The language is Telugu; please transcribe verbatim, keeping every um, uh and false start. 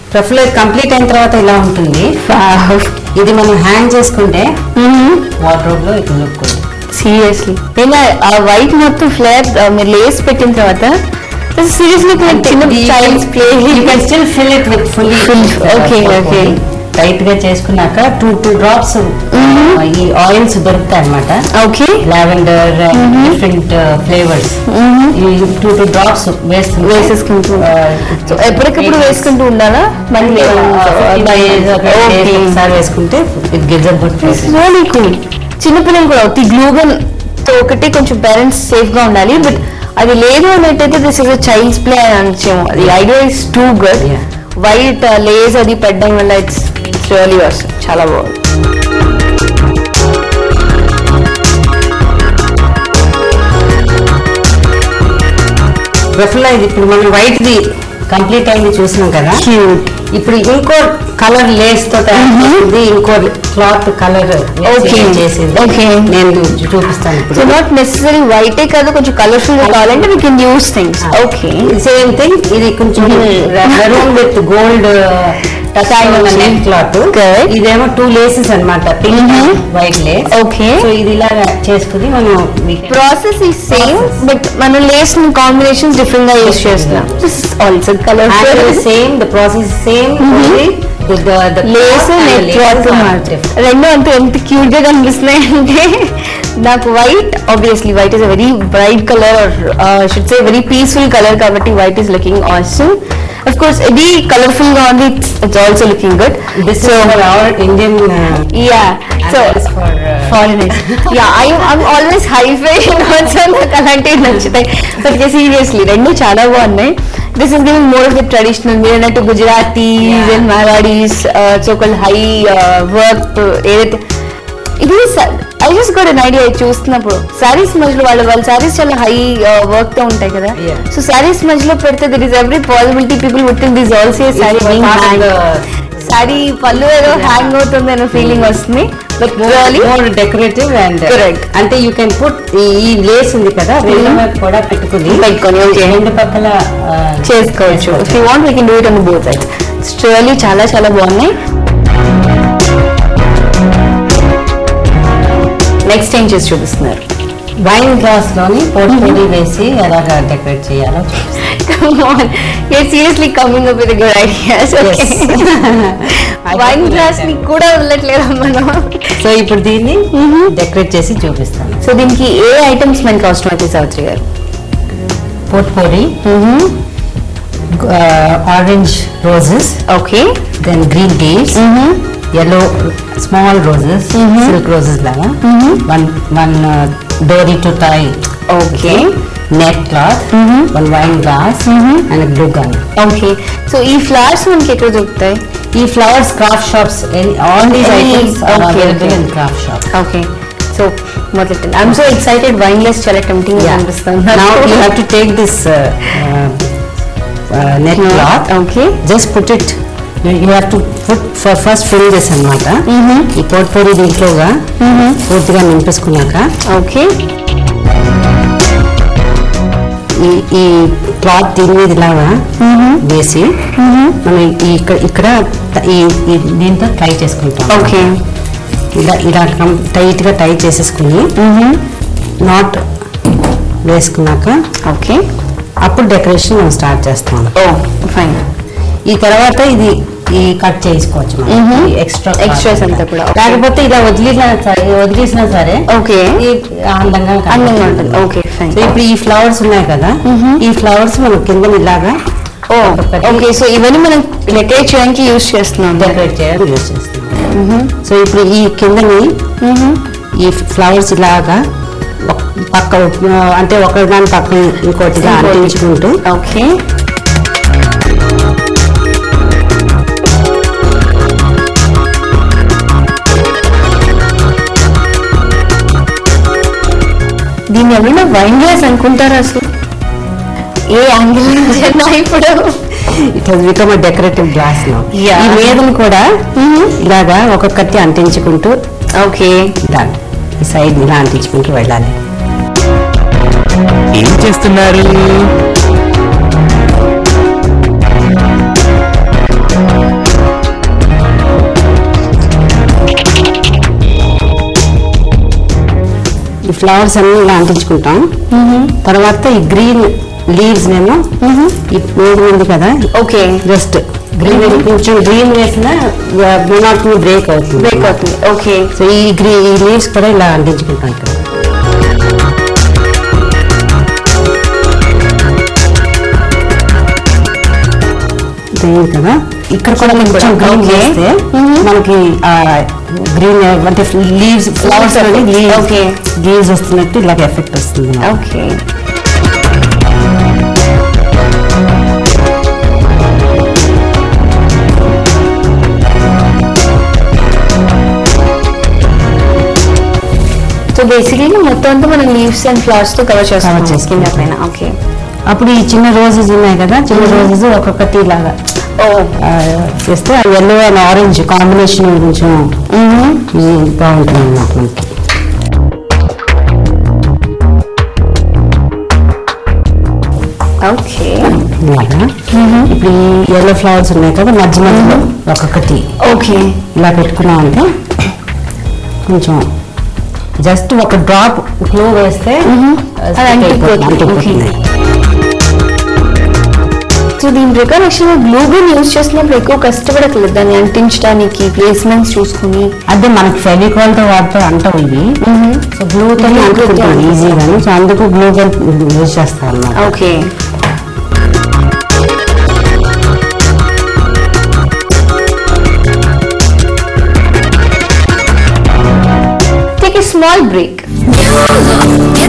రఫ్లో కంప్లీట్ అయిన తర్వాత ఇలా ఉంటుంది. ఇది మనం హ్యాంగ్ చేసుకుంటే వార్డ్రోబ్ లో ఇట్లా లుక్ ఉంది. సీరియస్లీ ఇలా ఆ వైట్ మొత్తం ఫ్లేర్ మీరు లేస్ పెట్టిన తర్వాత సీరియస్లీ చిన్న child's play you can still fill it with fully. Okay okay tight గా చేసుకున్నాక టూ టూ డ్రాప్స్ ఈ ఆయిల్స్ దొరుకుతాయి అనమాట. Okay lavender different flavours two two drops వేస్తు వేసేసుకుంటూ ఎప్పటికప్పుడు వేసుకుంటూ ఉండాలా? మళ్ళీ ఒకసారి వేసుకుంటే it gives a good flavour. Really cool. చిన్నపిల్లలు కూడా అవుతాయి గ్లూగన్ తో ఒకటి కొంచెం పేరెంట్స్ సేఫ్ గా ఉండాలి. బట్ అది లేదు అన్నట్టయితే దిస్ ఇస్ చైల్డ్స్ ప్లే అని అనొచ్చేమో. అది idea is too good. White lace అది పెట్టడం వల్ల ఇట్స్ ఇట్స్ రియల్లీ వర్స్ చాలా బాగుంది. రఫ్లో ఇది ఇప్పుడు మనం వైట్ ది కంప్లీట్ అయింది చూసినాం కదా. ఇప్పుడు ఇంకో కలర్ లేస్ తో తయారు ఇంకో క్లాత్ కలర్ చేసింది నేను చూపిస్తాను. సో నాట్ నెసెసరీ వైటే కాదు, కొంచెం కలర్ఫుల్ గా కావాలంటే we can use things. Okay same thing. ఇది కొంచెం maroon with gold net cloth. ఇదేమో టూ లేసెస్ అనమాట, pink white lace. Okay so ఇది ఇలాగా చేసుకుని మనం ప్రాసెస్ ఈ సేమ్ బట్ మనం లేస్ కాంబినేషన్ డిఫరెంట్ గా యూస్ చేస్తున్నాం. Also colour same, the process same, lace net cloth రెండు అంతా ఎంత క్యూట్ గా కనిపిస్తున్నాయి అంటే నాకు white obviously white is a very bright colour or should say very peaceful colour కాబట్టి white is looking awesome. Of course, ఇది కలర్ఫుల్ గా ఉంది. It's also looking good. This so, is for our Indian. Uh, yeah. So for uh, foreigners. Yeah, I I'm always high-fi also నాకు అలాంటివి నచ్చుతాయి. But seriously, రెండు చాలా బాగున్నాయి. This is giving more of the traditional. మీరు అన్నట్టు Gujaratis yeah. and Marwadis, uh, so-called high uh, work. ఏదైతే ఇది I just got an idea చూస్తున్నప్పుడు శారీస్ మధ్యలో వాళ్ళ వాళ్ళ శారీస్ చాలా హై వర్క్ తో ఉంటాయి కదా. సో శారీస్ మధ్యలో పెడితే there is every possibility people would think this also sari sari పళ్ళు ఏదో హ్యాంగ్ అవుతుంది అనే ఫీలింగ్ వస్తుంది. But really more decorative and correct. అంటే యూ కెన్ పుట్ ఈ లేస్ ఉంది కదా కూడా పెట్టుకుని పెట్టుకొని రెండు పక్కల చేసుకోవచ్చు. If you want we can do it on both sides. It's really చాలా చాలా బాగున్నాయి. నెక్స్ట్ ఏం చేసి చూపిస్తున్నారు? వైన్ గ్లాస్ లోని పొడి వేసి ఎలాగా డెకరేట్ చేయాలో seriously coming up with good ideas. Wine glass ని కూడా వదలట్లేదు మనం. సో ఇప్పుడు దీన్ని డెకరేట్ చేసి చూపిస్తాను. సో దీనికి ఏ ఐటమ్స్ మనకి అవసరం అయితే సావిత్రి గారు? Potpourri, orange roses, okay, then green leaves, yellow small roses, mm-hmm. silk roses laga, mm-hmm. one one uh, dory to tie, okay, net cloth, mm-hmm. one wine glass, mm-hmm. and a glue gun. Okay, so ee flowers manki ekkada doruktayi? Ee flowers craft shops, all these okay. items are okay, available okay. in craft shops. Okay, so మొదట I'm so excited. Wineless చాలా tempting గా అనిపిస్తుంది. Now you have to take this uh, uh, uh, net cloth, okay, just put it. You have to put for first fill this అన్నమాట. ఈ పోట్పోరి దీంట్లోగా పూర్తిగా నింపేసుకున్నాక ఓకే ఈ ఈ క్లాత్ దీని మీద ఇలాగా వేసి మనం ఇక్కడ ఇక్కడ ఈ దీంతో టై చేసుకుంటాం. ఓకే, ఇలా ఇలా టైట్ గా టై చేసేసుకుని నాట్ వేసుకున్నాక ఓకే అప్పుడు డెకరేషన్ మనం స్టార్ట్ చేస్తాం. Oh fine. ఈ తర్వాత ఇది ఈ కట్ చేసుకోవచ్చు ఎక్స్ట్రా ఎక్స్ట్రాస్ అంతా కూడా. లేకపోతే ఇలా వదిలినా సరే వదిలేసినా సరే ఓకే అందంగా అందంగా ఉంటుంది. Okay fine. సో ఇప్పుడు ఈ ఫ్లవర్స్ ఉన్నాయి కదా, ఈ ఫ్లవర్స్ మనం కింద ఇలాగా ఓకే. సో ఇవన్నీ మనం డెకరేట్ చేయడానికి యూజ్ చేస్తున్నాం, డెకరేట్ చేయడానికి యూజ్ చేస్తున్నాం. సో ఇప్పుడు ఈ కిందని ఈ ఫ్లవర్స్ ఇలాగా పక్క అంటే ఒక దాని పక్కన ఇంకోటిగా అంటించుకుంటూ ఓకే దీన్ని ఎవరైనా వైన్ గ్లాస్ అనుకుంటారా అసలు? ఏ యాంగిల్ నుంచి ఇప్పుడు it has become a decorative glass now. ఈ మీదను కూడా ఇలాగా ఒక్కొక్కటి అంటించుకుంటూ ఓకే ఇలా ఈ సైడ్ ఇలా అంటించుకుంటూ వెళ్ళాలి. ఏం చేస్తున్నారు? ఫ్లవర్స్ అన్ని ఇలా అంటించుకుంటాం. తర్వాత ఈ గ్రీన్ లీవ్స్ నేమో ఈ మూడు ఉంది కదా, ఓకే జస్ట్ గ్రీన్ కొంచెం గ్రీన్ వేసిన మొనాటనీ బ్రేక్ అవుతుంది బ్రేక్ అవుతుంది ఓకే. సో ఈ గ్రీన్ ఈ లీవ్స్ కూడా ఇలా అంటించుకుంటాం ఇక్కడ. కదా ఇక్కడ కూడా కొంచెం గ్రీన్ వేస్తే మనకి గ్రీన్ అంటే లీవ్స్ ఫ్లవర్స్ ఓకే లీవ్స్ వస్తున్నట్టు ఇలాగ ఎఫెక్ట్ వస్తుంది. ఓకే సో బేసికలీ మొత్తం అంతా మనం లీవ్స్ అండ్ ఫ్లవర్స్ తో కవర్ చేస్తాం కింద పైన. ఓకే అప్పుడు ఈ చిన్న రోజెస్ ఉన్నాయి కదా, చిన్న రోజెస్ ఒక్కొక్కటి ఇలాగా చేస్తే ఆ ఎల్లో అండ్ ఆరెంజ్ కాంబినేషన్ కొంచెం బాగుంటుంది అన్నమాట మనకి. ఓకే ఇలాగా ఇప్పుడు ఈ ఎల్లో ఫ్లవర్స్ ఉన్నాయి కదా మధ్య మధ్యలో ఒక్కొక్కటి ఓకే ఇలా పెట్టుకున్నామంటే కొంచెం జస్ట్ ఒక డ్రాప్ గ్లూ వేస్తే అంటిపోతుంది. సో దీని ప్రకారం యాక్చువల్గా గ్లూ గన్ యూజ్ చేసినప్పుడు ఎక్కువ కష్టపడట్లేదు దాన్ని అంటించడానికి, ప్లేస్మెంట్స్ చూసుకుని. అదే మనకి ఫెవికాల్ తో వాడితే అంటాం ఇవి, సో గ్లూ తో అంటుకుంటాం ఈజీగాను. సో అందుకు గ్లూ గన్ యూజ్ చేస్తాం అన్నమాట. Okay take a small break.